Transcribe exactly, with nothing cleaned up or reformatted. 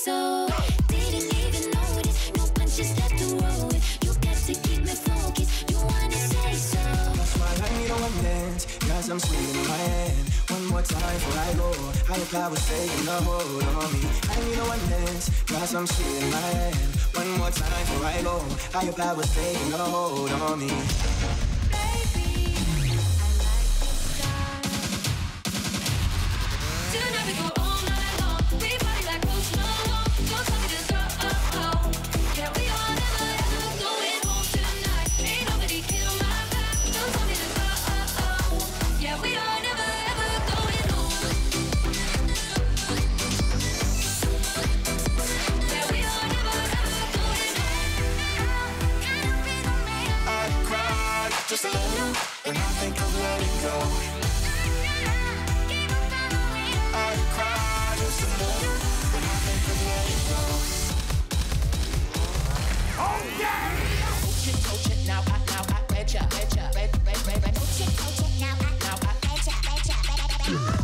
so. Didn't even notice, no punches left to roll with. You got to keep me focused, you wanna say so. Smile, I need a one dance, got some sweet in my hand. One more time before I go, higher power's taking a hold on me. I need a one dance, got some sweet in my hand. One more time before I go, higher power's taking a hold on me. Tonight we go all night long. We party like Post Malone. Don't tell me to stop. Yeah, we are never ever going home tonight. Ain't nobody kill my vibe. Don't tell me to stop. Yeah, we are never ever going home. Yeah, we are never ever going home. I cry just a little when I think of letting go. I cry just a little when I think of letting go. Oh yeah! Coach it, coach it, now I, now I betcha, betcha, bet, bet, bet, bet. Coach it, coach it, now I, now I betcha, betcha, betcha, betcha.